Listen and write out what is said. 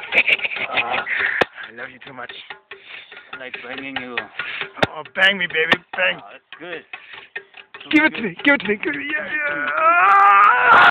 I love you too much. I like banging you. Oh, bang me, baby, bang. Oh, that's good. Give it to me, give it to me, give it to me. Yeah, yeah.